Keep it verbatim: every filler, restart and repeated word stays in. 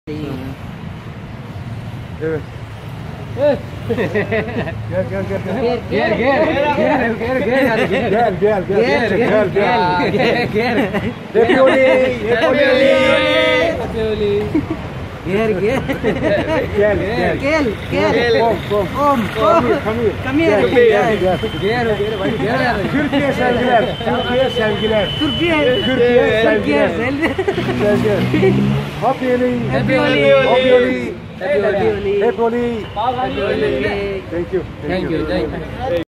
Evet. Evet. Gel gel gel gel. Gel gel gel gel gel Gel gel gel gel gel gel gel. Happy Holi, Happy Holi. Happy Holi. Gel gel. Gel gel. Gel gel. Kom kom. Om. Come here, come here. Come here. Gel gel gel. Gel gel gel. Türkiye sevgiler. Türkiye sevgiler. Türkiye. Türkiye Türkiye. sevgiler. Sevgiler. Happy Holi. Happy Holi. Happy Holi. Happy Holi. Happy Holi. Happy Holi. Thank you. Thank you. Thank you.